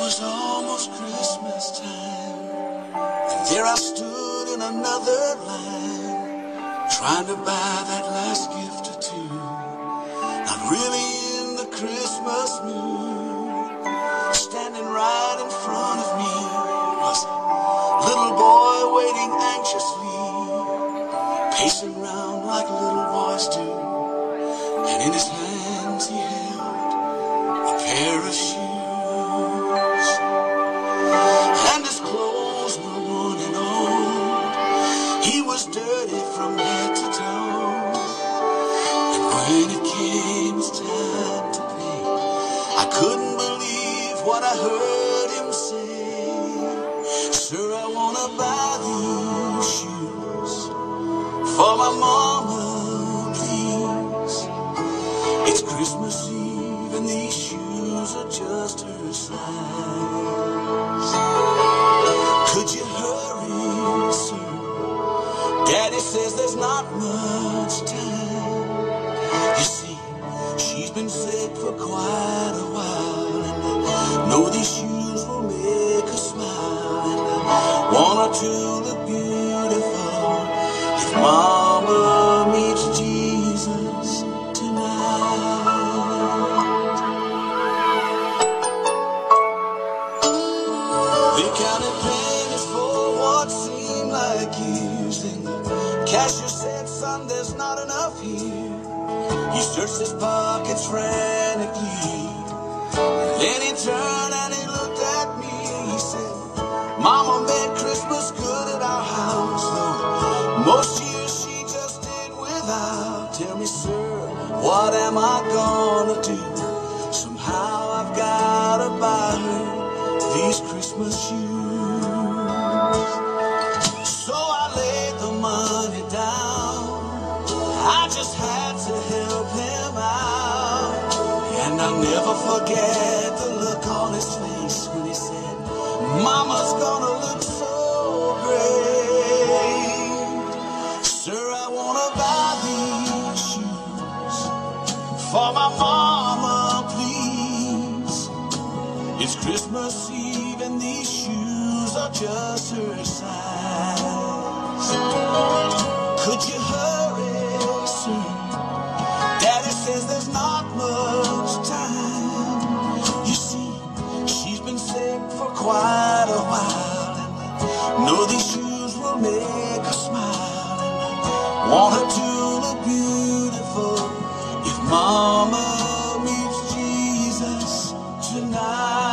was almost Christmas time, and there I stood in another line, trying to buy that last gift or two. Not really in the Christmas mood. Standing right in front of me was a little boy waiting anxiously, pacing round like little boys do, and in his hands he held a pair of shoes. And his clothes were worn and old. He was dirty from head to toe. And when it came his time to pay, I couldn't believe what I heard him say. Sir, I wanna buy these shoes for my mama, please. It's Christmas Eve and these shoes are just her size. Could you hurry, sir? Daddy says there's not much time. You see, she's been sick for quite a while, and I know these shoes will make her smile, and I want her to look beautiful if Mama meets Jesus tonight. They counted pennies for what seemed like years, and the cashier said, son, there's not enough here. He searched his pockets frantically, and then he turned and he looked at me. He said, Mama made Christmas good at our house, though most years she just did without. Tell me, sir, what am I gonna do? Somehow I've gotta buy her these Christmas shoes. So I laid the money down. I just had to help him out. And I'll never forget the look on his face when he said, Mama's gonna look so great. Sir, I wanna buy these shoes for my mama, please. It's Christmas Eve and these shoes are just her size. Could you hurry, sir? Daddy says there's not much time. You see, she's been sick for quite a while, and I know these shoes will make her smile, and I want her to look beautiful if Mama meets Jesus tonight.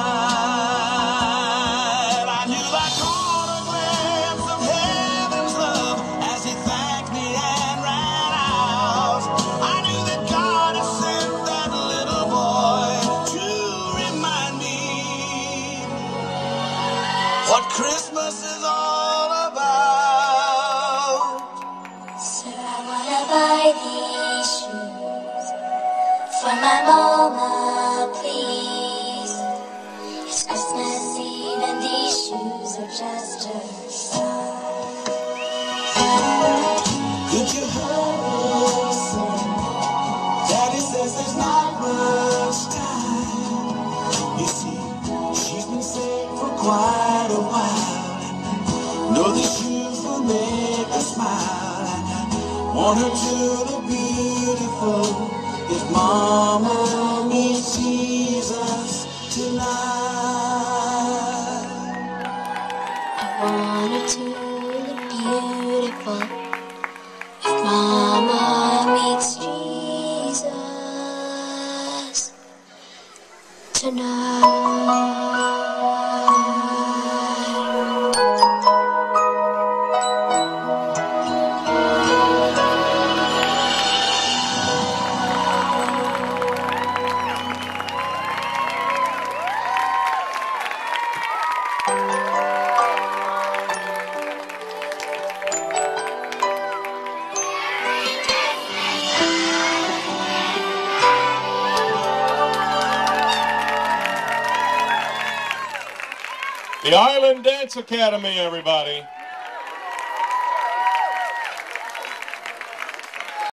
I knew I caught a glimpse of heaven's love as he thanked me and ran out. I knew that God had sent that little boy to remind me what Christmas is all about. Sir, I wanna buy these shoes for my mama, please. It's Christmas Eve and these shoes are just her size. Could you hurry, sir? Daddy says there's not much time. You see, she's been sick for quite a while, and I know these shoes will make her smile, and I want her to look beautiful if Mama meets Jesus tonight. I want her to look beautiful if Mama meets Jesus tonight. The Island Dance Academy, everybody.